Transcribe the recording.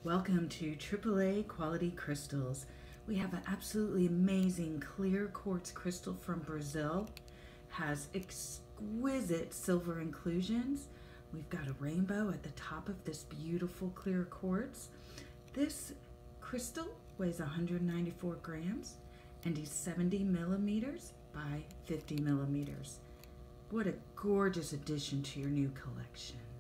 Welcome to AAA Quality Crystals. We have an absolutely amazing clear quartz crystal from Brazil. Has exquisite silver inclusions. We've got a rainbow at the top of this beautiful clear quartz. This crystal weighs 194 grams and is 70 millimeters by 50 millimeters. What a gorgeous addition to your new collection.